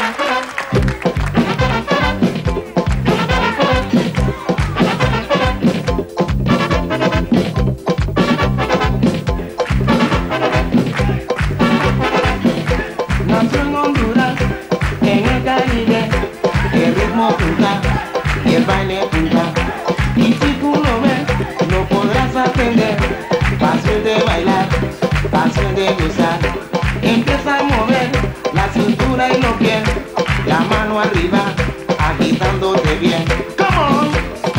Nació en Honduras, en el Caribe, el ritmo punta y el baile punta. Y si tú lo ves, no podrás aprender. Pasión de bailar, pasión de gozar. Empieza a mover la cintura y los pies, la mano arriba, agitándote bien. Come on.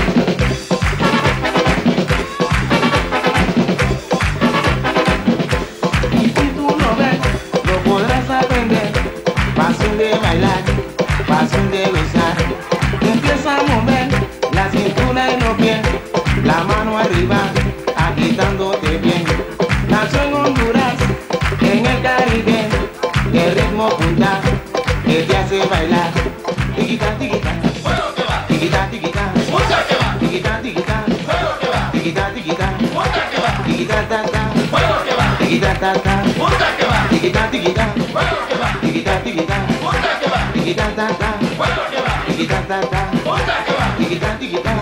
Y si tú lo ves, no podrás aprender. Pasión de bailar, pasión de gozar. Empieza a mover la cintura y los pies, la mano arriba, agitándote bien. Nació en Honduras, en el Caribe, el ritmo punta que te hace bailar. Tiquita, tiquita, Bueno, que va. tiquita, tiquita, Mucha que va. tiquita, tiquita, Bueno, que va. tiquita, tiquita, Mucha que va. tiquita, ta, ta, Bueno, que va. tiquita, ta, ta, Mucha que va. tiquita, tiquita, Bueno, que va. tiquita, tiquita, Mucha que va. tiquita, ta, ta, Bueno, que va. tiquita, ta, ta, Mucha que va. tiquita, tiquita,